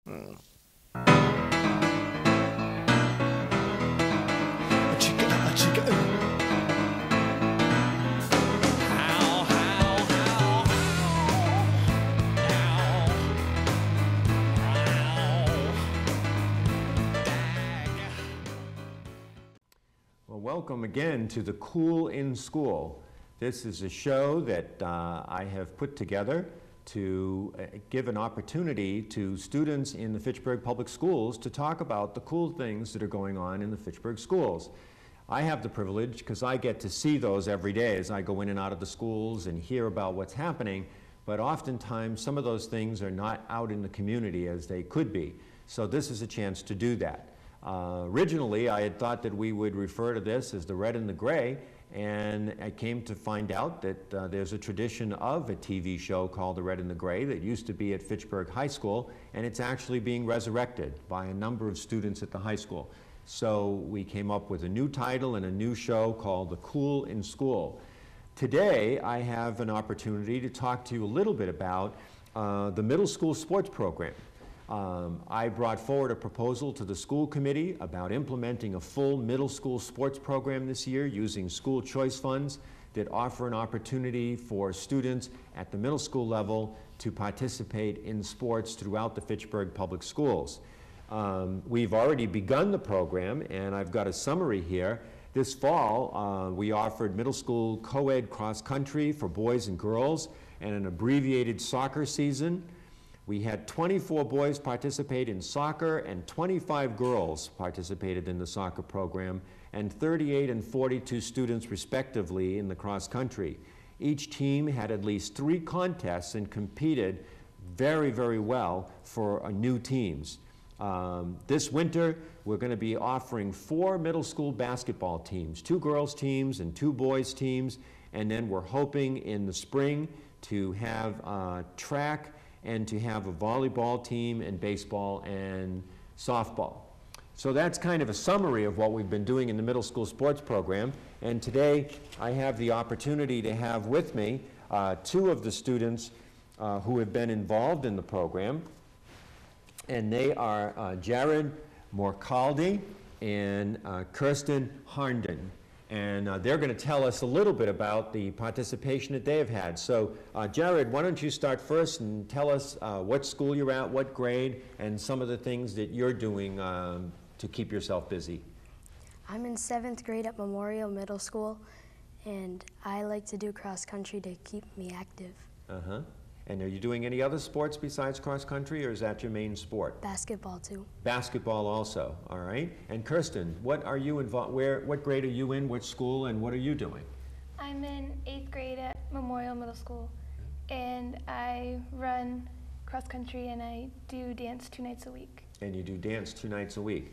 Well, welcome again to the Cool in School. This is a show that I have put together to give an opportunity to students in the Fitchburg Public Schools to talk about the cool things that are going on in the Fitchburg schools. I have the privilege, because I get to see those every day as I go in and out of the schools and hear about what's happening, but oftentimes some of those things are not out in the community as they could be. So this is a chance to do that. Originally, I had thought that we would refer to this as the red and the gray, and I came to find out that there's a tradition of a TV show called The Red and the Gray that used to be at Fitchburg High School, and it's actually being resurrected by a number of students at the high school. So we came up with a new title and a new show called The Cool in School. Today, I have an opportunity to talk to you a little bit about the middle school sports program. I brought forward a proposal to the school committee about implementing a full middle school sports program this year using school choice funds that offer an opportunity for students at the middle school level to participate in sports throughout the Fitchburg Public Schools. We've already begun the program, and I've got a summary here. This fall, we offered middle school co-ed cross-country for boys and girls and an abbreviated soccer season. We had 24 boys participate in soccer and 25 girls participated in the soccer program, and 38 and 42 students respectively in the cross country. Each team had at least 3 contests and competed very, very well for new teams. This winter, we're going to be offering 4 middle school basketball teams, 2 girls teams and 2 boys teams, and then we're hoping in the spring to have track and to have a volleyball team and baseball and softball. So that's kind of a summary of what we've been doing in the middle school sports program. And today I have the opportunity to have with me 2 of the students who have been involved in the program. And they are Jared Morcaldi and Kirsten Harnden. And they're going to tell us a little bit about the participation that they have had. So, Jared, why don't you start first and tell us what school you're at, what grade, and some of the things that you're doing to keep yourself busy. I'm in 7th grade at Memorial Middle School, and I like to do cross country to keep me active. Uh-huh. And are you doing any other sports besides cross country, or is that your main sport? Basketball too. Basketball also, all right. And Kirsten, what are you involved, what grade are you in, which school, and what are you doing? I'm in 8th grade at Memorial Middle School, and I run cross country and I do dance 2 nights a week. And you do dance 2 nights a week.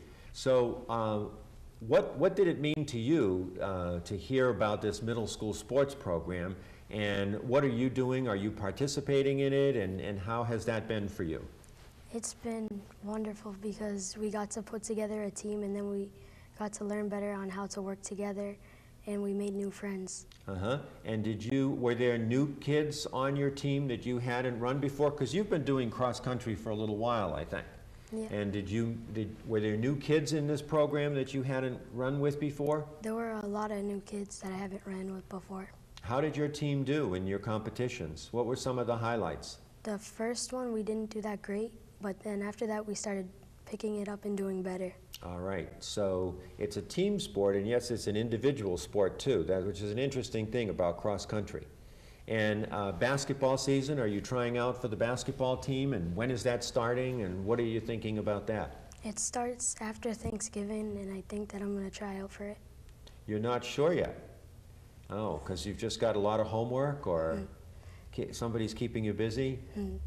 So what did it mean to you to hear about this middle school sports program? And what are you doing? Are you participating in it? And how has that been for you? It's been wonderful because we got to put together a team, and then we got to learn better on how to work together, and we made new friends. Uh-huh. And were there new kids on your team that you hadn't run before? Because you've been doing cross country for a little while, I think. Yeah. And were there new kids in this program that you hadn't run with before? There were a lot of new kids that I haven't ran with before. How did your team do in your competitions? What were some of the highlights? The first one, we didn't do that great, but then after that, we started picking it up and doing better. All right, so it's a team sport, and yes, it's an individual sport too, which is an interesting thing about cross country. And basketball season, are you trying out for the basketball team, and when is that starting, and what are you thinking about that? It starts after Thanksgiving, and I think that I'm going to try out for it. You're not sure yet? Oh, because you've just got a lot of homework, or somebody's keeping you busy?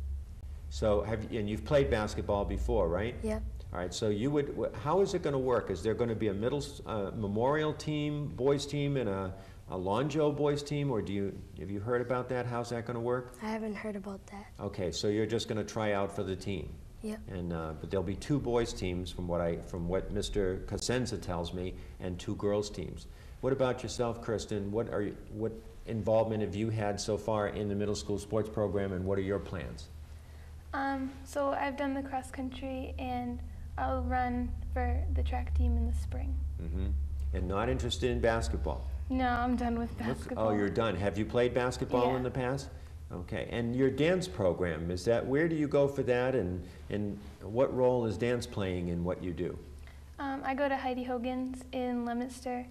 So and you've played basketball before, right? Yep. All right, so how is it going to work? Is there going to be a Memorial team, boys team, and a Lonjo boys team, or have you heard about that? How's that going to work? I haven't heard about that. Okay, so you're just going to try out for the team. Yep. And but there'll be 2 boys teams from what Mr. Cosenza tells me, and 2 girls teams. What about yourself, Kirsten? What involvement have you had so far in the middle school sports program, and what are your plans? So I've done the cross country, and I'll run for the track team in the spring. And not interested in basketball? No, I'm done with basketball. Oh, you're done. Have you played basketball Yeah. in the past? Okay. And your dance program, is that, where do you go for that, and what role is dance playing in what you do? I go to Heidi Hogan's in Leominster,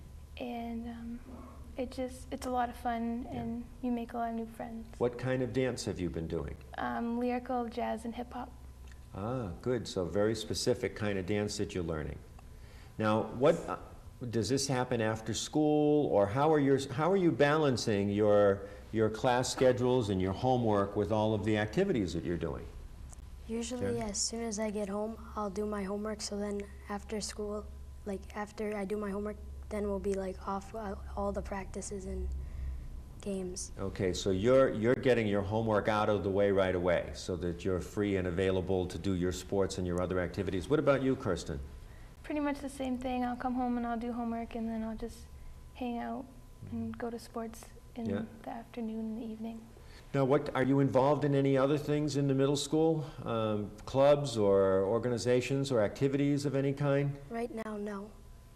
and it's a lot of fun, and you make a lot of new friends. What kind of dance have you been doing? Lyrical, jazz, and hip hop. Ah, good. So very specific kind of dance that you're learning. Now, what does this happen after school, or how are you balancing your class schedules and your homework with all of the activities that you're doing? Usually, as soon as I get home, I'll do my homework. So then after school, like after I do my homework, then we'll be like off all the practices and games. Okay, so you're getting your homework out of the way right away so that you're free and available to do your sports and your other activities. What about you, Kirsten? Pretty much the same thing. I'll come home and I'll do homework, and then I'll just hang out and go to sports in the afternoon and the evening. Now, what are you involved in any other things in the middle school? Clubs or organizations or activities of any kind? Right now, no.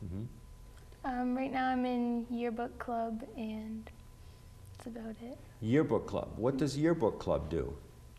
Right now I'm in yearbook club, and that's about it. Yearbook club. What does yearbook club do?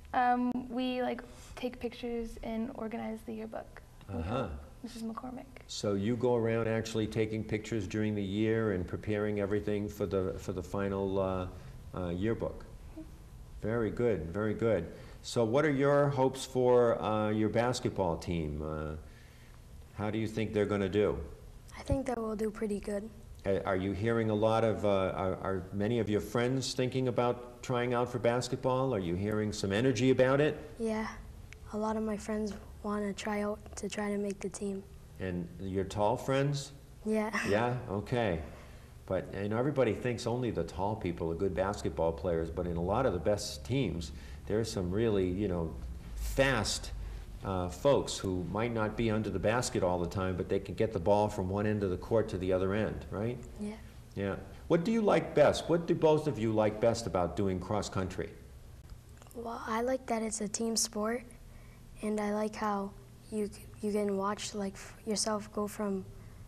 We take pictures and organize the yearbook. Mrs. McCormick. So you go around actually taking pictures during the year and preparing everything for the final yearbook. Very good, very good. So what are your hopes for your basketball team? How do you think they're going to do? I think that we'll do pretty good. Are you hearing a lot of, are many of your friends thinking about trying out for basketball? Are you hearing some energy about it? Yeah, a lot of my friends want to try out to try to make the team. And your tall friends? Yeah. Yeah, okay. But, and everybody thinks only the tall people are good basketball players, but in a lot of the best teams, there's some really, fast folks who might not be under the basket all the time, but they can get the ball from one end of the court to the other end, right? Yeah. Yeah. What do you like best? What do both of you like best about doing cross country? Well, I like that it's a team sport, and I like how you can watch yourself go from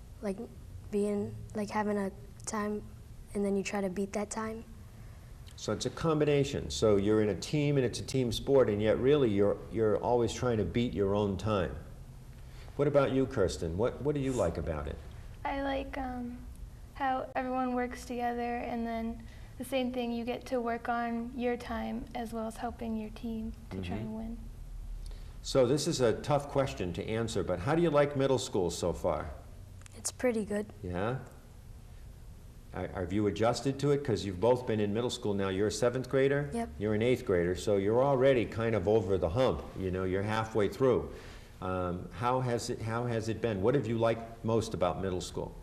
being having a time, and then you try to beat that time. So it's a combination. So you're in a team and it's a team sport, and yet really you're always trying to beat your own time. What about you, Kirsten? What do you like about it? I like how everyone works together, and then the same thing, you get to work on your time as well as helping your team to try and win. So this is a tough question to answer, but how do you like middle school so far? It's pretty good. Yeah? Have you adjusted to it? Because you've both been in middle school now. You're a 7th grader? Yep. You're an 8th grader, so you're already kind of over the hump. You're halfway through. How has it been? What have you liked most about middle school?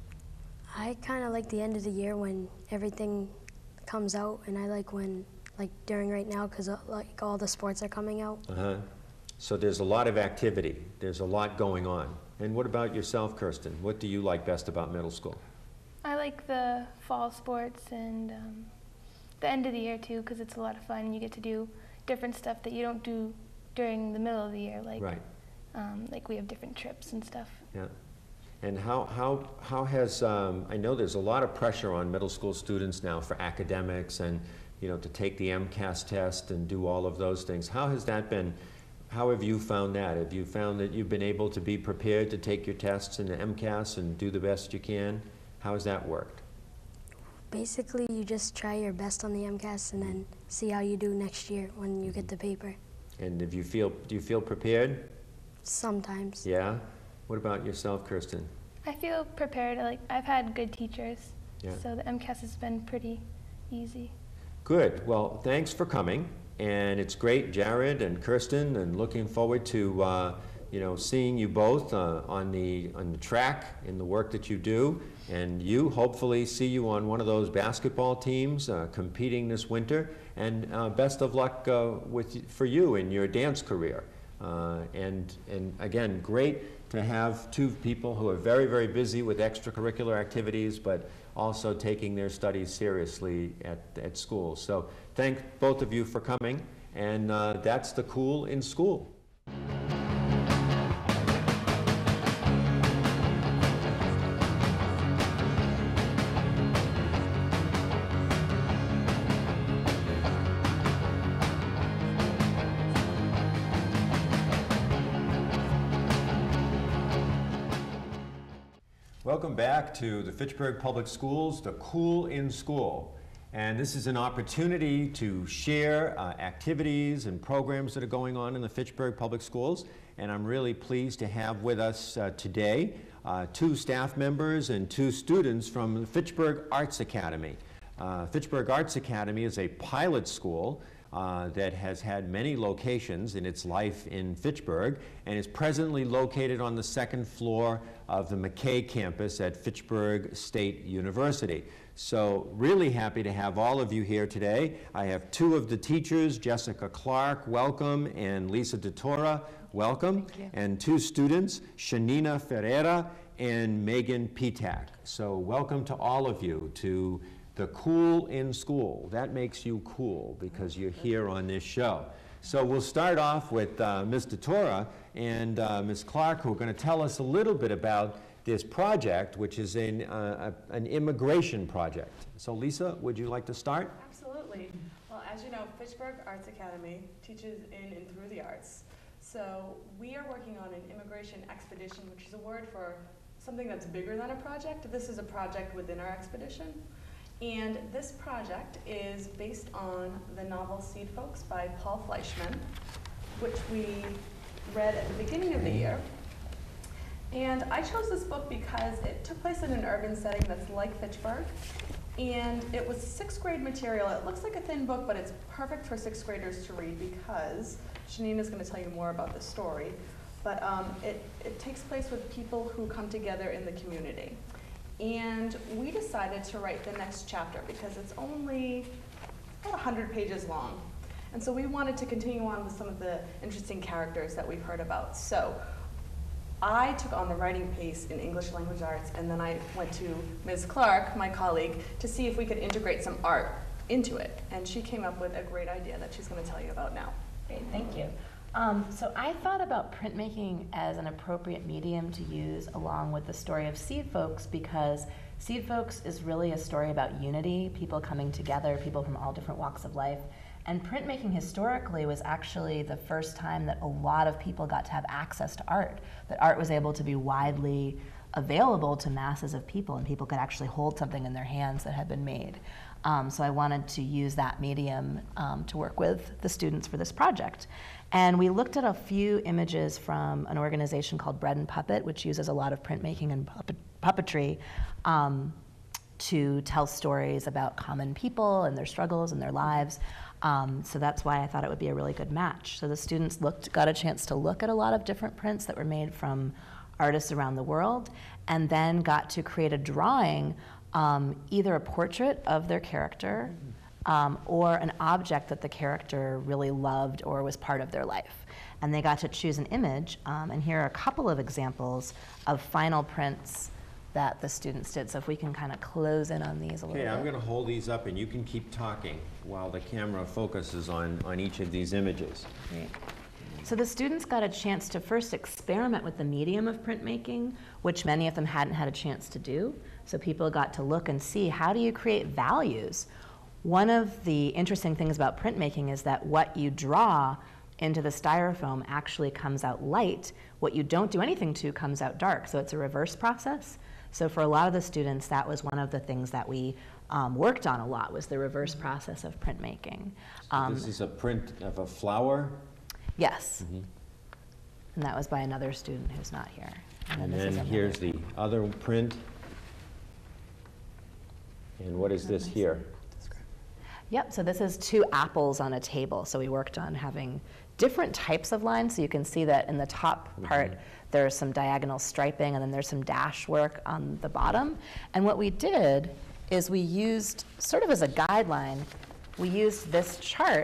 I kind of like the end of the year when everything comes out, and I like when, during right now, because all the sports are coming out. So there's a lot of activity. There's a lot going on. And what about yourself, Kirsten? What do you like best about middle school? I like the fall sports and the end of the year too, because it's a lot of fun. You get to do different stuff that you don't do during the middle of the year, like we have different trips and stuff. Yeah. And how has, I know there's a lot of pressure on middle school students now for academics and, to take the MCAS test and do all of those things. How has that been? How have you found that? Have you found that you've been able to be prepared to take your tests in the MCAS and do the best you can? How has that worked? Basically, you just try your best on the MCAS and then see how you do next year when you get the paper. And do you feel prepared? Sometimes. Yeah? What about yourself, Kirsten? I feel prepared. I've had good teachers, so the MCAS has been pretty easy. Good. Well, thanks for coming. And it's great, Jared and Kirsten, and looking forward to seeing you both on the track in the work that you do, and you hopefully see you on one of those basketball teams competing this winter. And best of luck for you in your dance career. And again, great to have two people who are very, very busy with extracurricular activities, but also taking their studies seriously at school. So thank both of you for coming. and that's the Cool in School. Welcome back to the Fitchburg Public Schools, the Cool in School. And this is an opportunity to share activities and programs that are going on in the Fitchburg Public Schools. And I'm really pleased to have with us today 2 staff members and 2 students from the Fitchburg Arts Academy. Fitchburg Arts Academy is a pilot school that has had many locations in its life in Fitchburg and is presently located on the 2nd floor of the McKay campus at Fitchburg State University. So really happy to have all of you here today. I have 2 of the teachers, Jessica Clark, welcome, and Lisa DeTora, welcome, and 2 students, Shanina Ferreira and Megan Pitak. So welcome to all of you to the Cool in School. That makes you cool because you're here on this show. So we'll start off with Ms. DeTora and Ms. Clark, who are going to tell us a little bit about this project, which is an immigration project. So Lisa, would you like to start? Absolutely. Well, as you know, Fitchburg Arts Academy teaches in and through the arts. So we are working on an immigration expedition, which is a word for something that's bigger than a project. This is a project within our expedition. And this project is based on the novel Seed Folks by Paul Fleischman, which we read at the beginning of the year. And I chose this book because it took place in an urban setting that's like Fitchburg. And it was 6th grade material. It looks like a thin book, but it's perfect for 6th graders to read because Shanina's going to tell you more about the story. But it takes place with people who come together in the community. And we decided to write the next chapter because it's only about 100 pages long. And so we wanted to continue on with some of the interesting characters that we've heard about. So I took on the writing piece in English language arts, and then I went to Ms. Clark, my colleague, to see if we could integrate some art into it. And she came up with a great idea that she's going to tell you about now. Great, thank you. So I thought about printmaking as an appropriate medium to use along with the story of Seed Folks because Seed Folks is really a story about unity, people coming together, people from all different walks of life. And printmaking historically was actually the first time that a lot of people got to have access to art, that art was able to be widely available to masses of people and people could actually hold something in their hands that had been made. So I wanted to use that medium to work with the students for this project. And we looked at a few images from an organization called Bread and Puppet, which uses a lot of printmaking and puppetry to tell stories about common people and their struggles and their lives. So that's why I thought it would be a really good match. So the students got a chance to look at a lot of different prints that were made from artists around the world, and then got to create a drawing, either a portrait of their character, or an object that the character really loved or was part of their life. And they got to choose an image, and here are a couple of examples of final prints that the students did. So if we can kind of close in on these a little bit. Okay, I'm going to hold these up and you can keep talking while the camera focuses on each of these images. Great. So the students got a chance to first experiment with the medium of printmaking, which many of them hadn't had a chance to do. So people got to look and see, how do you create values? One of the interesting things about printmaking is that what you draw into the styrofoam actually comes out light. What you don't do anything to comes out dark. So it's a reverse process. So for a lot of the students, that was one of the things that we worked on a lot, was the reverse process of printmaking. So this is a print of a flower? Yes. Mm-hmm. And that was by another student who's not here. And then here's the other print. And what is this here? Yep, so this is 2 apples on a table. So we worked on having different types of lines. So you can see that in the top part, there's some diagonal striping, and then there's some dash work on the bottom. And what we did is we used, sort of as a guideline, we used this chart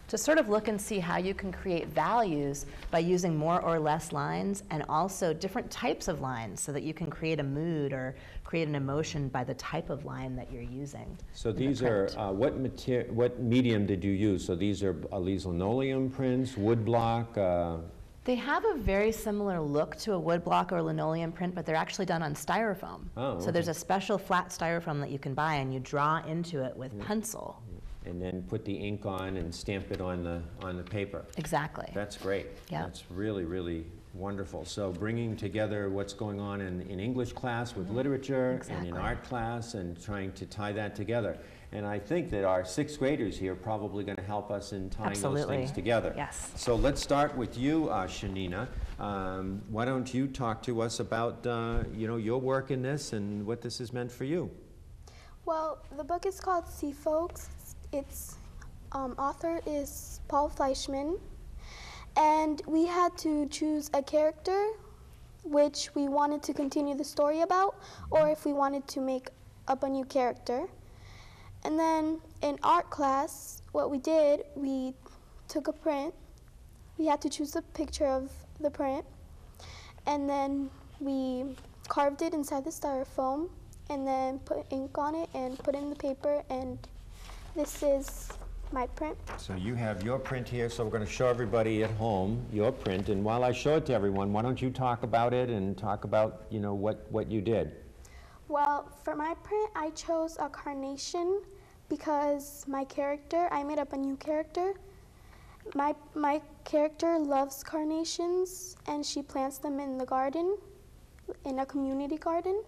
to sort of look and see how you can create values by using more or less lines, and also different types of lines, so that you can create a mood or create an emotion by the type of line that you're using. So these are, what medium did you use? So these are these linoleum prints, wood block? They have a very similar look to a wood block or linoleum print, but they're actually done on styrofoam. Oh, okay. So there's a special flat styrofoam that you can buy, and you draw into it with pencil. And then put the ink on and stamp it on the paper. Exactly. That's great. Yeah. That's really, really wonderful. So bringing together what's going on in English class with literature, Exactly. and in art class, and trying to tie that together. And I think that our sixth graders here are probably going to help us in tying Absolutely. those things together. Yes. So let's start with you, Shanina. Why don't you talk to us about your work in this and what this has meant for you? Well, the book is called Sea Folks. Its author is Paul Fleischman, and we had to choose a character which we wanted to continue the story about, or if we wanted to make up a new character. And then in art class, what we did, we took a print. We had to choose a picture of the print, and then we carved it inside the styrofoam, and then put ink on it and put it in the paper, and this is my print. So you have your print here, so we're going to show everybody at home your print. And while I show it to everyone, why don't you talk about it and talk about, what you did? Well, for my print, I chose a carnation because my character, I made up a new character. My character loves carnations, and she plants them in the garden, in a community garden.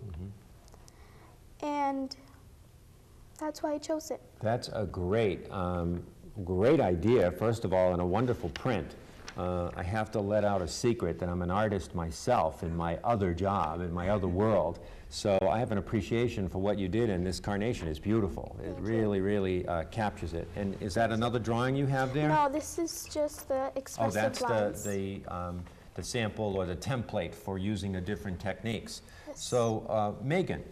And that's why I chose it. That's a great idea, first of all, and a wonderful print. I have to let out a secret that I'm an artist myself in my other job, in my other world. So I have an appreciation for what you did, and this carnation is beautiful. It really, really captures it. And is that another drawing you have there? No, this is just the expressive lines. The sample or the template for using the different techniques. Yes. So, Megan,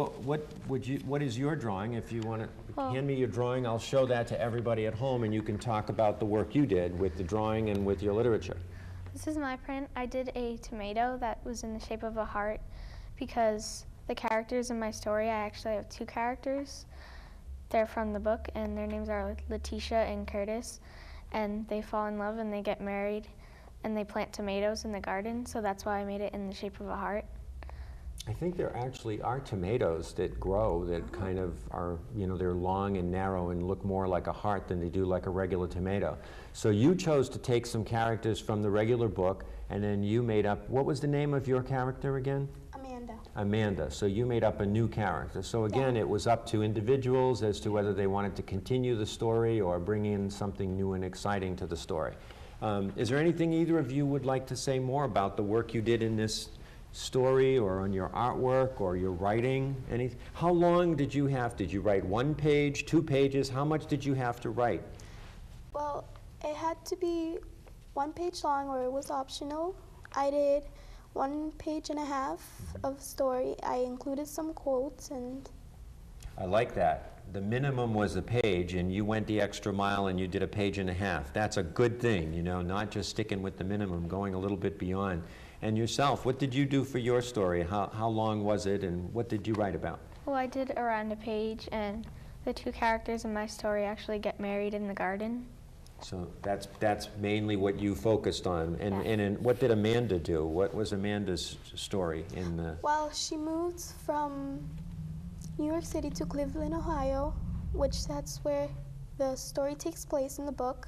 what is your drawing? If you want to hand me your drawing, I'll show that to everybody at home, and you can talk about the work you did with the drawing and with your literature. This is my print. I did a tomato that was in the shape of a heart because the characters in my story, I actually have two characters. They're from the book, and their names are Letitia and Curtis, and they fall in love and they get married, and they plant tomatoes in the garden, so that's why I made it in the shape of a heart. I think there actually are tomatoes that grow that kind of are, they're long and narrow and look more like a heart than they do like a regular tomato. So you chose to take some characters from the regular book, and then you made up, what was the name of your character again? Amanda. Amanda. So you made up a new character. So again, it was up to individuals as to whether they wanted to continue the story or bring in something new and exciting to the story. Is there anything either of you would like to say more about the work you did in this story or on your artwork or your writing? How long did you have? Did you write 1 page, 2 pages? How much did you have to write? Well, it had to be 1 page long, or it was optional. I did 1.5 pages of story. I included some quotes, and I like that. The minimum was a page, and you went the extra mile and you did 1.5 pages. That's a good thing, not just sticking with the minimum, going a little bit beyond. And yourself, what did you do for your story? How long was it, and what did you write about? Well, I did around a page, and the two characters in my story actually get married in the garden. So that's mainly what you focused on. And what did Amanda do? What was Amanda's story in the... Well, she moved from New York City to Cleveland, Ohio, which that's where the story takes place in the book.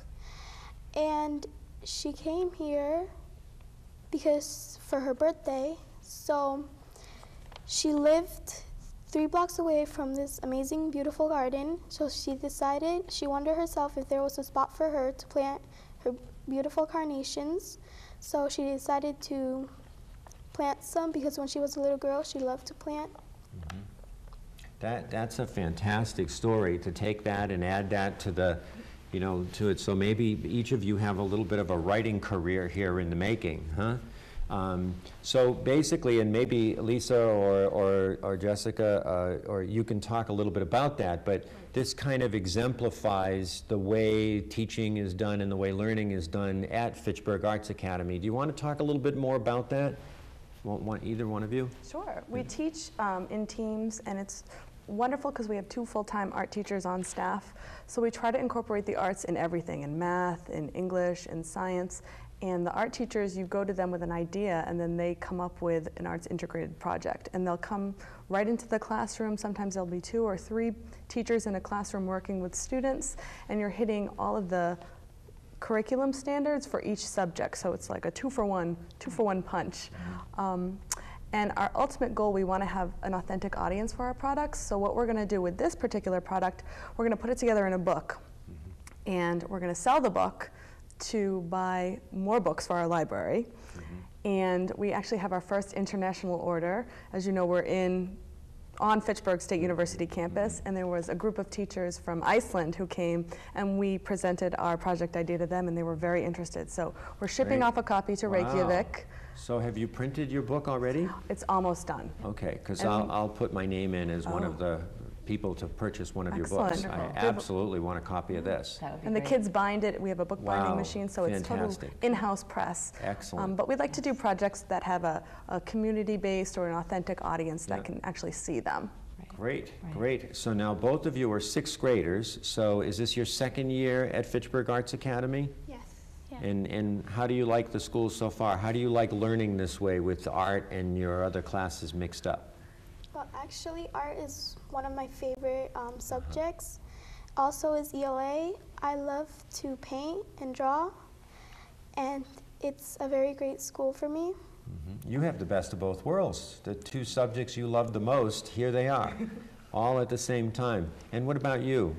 And she came here because for her birthday, so she lived 3 blocks away from this amazing, beautiful garden. So she wondered herself if there was a spot for her to plant her beautiful carnations. So she decided to plant some because when she was a little girl, she loved to plant. That's a fantastic story, to take that and add that to the, to it. So maybe each of you have a little bit of a writing career here in the making, huh? So basically, and maybe Lisa or Jessica, or you can talk a little bit about that, but this kind of exemplifies the way teaching is done and the way learning is done at Fitchburg Arts Academy. Do you want to talk a little bit more about that? Either one of you? Sure. We teach in teams, and it's wonderful because we have 2 full-time art teachers on staff. So we try to incorporate the arts in everything, in math, in English, in science. And the art teachers, you go to them with an idea, and then they come up with an arts integrated project. And they'll come right into the classroom. Sometimes there'll be 2 or 3 teachers in a classroom working with students, and you're hitting all of the curriculum standards for each subject. So it's like a 2-for-1 punch. And our ultimate goal, we want to have an authentic audience for our products. So what we're going to do with this particular product, we're going to put it together in a book. And we're going to sell the book to buy more books for our library. And we actually have our first international order. As you know, we're on Fitchburg State University campus, and there was a group of teachers from Iceland who came, and we presented our project idea to them, and they were very interested. So we're shipping off a copy to Reykjavik. So have you printed your book already? It's almost done. Okay, because I'll put my name in as one of the people to purchase one of your books. Excellent. I absolutely want a copy of this. That would be And the great. kids bind it. We have a book binding Wow, machine, so it's total fantastic. in-house press. Excellent. But we'd like to do projects that have a community-based or an authentic audience that Yeah. can actually see them. Great, Right. great. So now both of you are 6th graders. So is this your 2nd year at Fitchburg Arts Academy? Yes. Yeah. And how do you like the school so far? How do you like learning this way with art and your other classes mixed up? Well, actually, art is one of my favorite subjects. Also is ELA. I love to paint and draw, and it's a very great school for me. You have the best of both worlds. The 2 subjects you love the most, here they are, all at the same time. And what about you?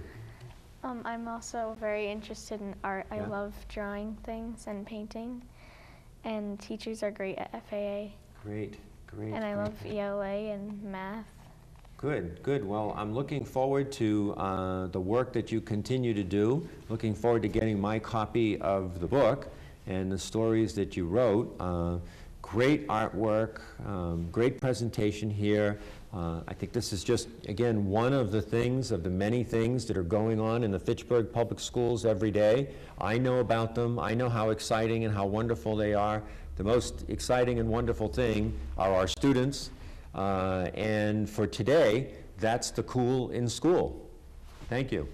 I'm also very interested in art. I Yeah. love drawing things and painting, and teachers are great at FAA. Great, great. And I great. love ELA and math. Good, good. Well, I'm looking forward to the work that you continue to do. Looking forward to getting my copy of the book and the stories that you wrote. Great artwork, great presentation here. I think this is just, again, one of the things, of the many things that are going on in the Fitchburg Public Schools every day. I know about them. I know how exciting and how wonderful they are. The most exciting and wonderful thing are our students. And for today, that's the Cool in School. Thank you.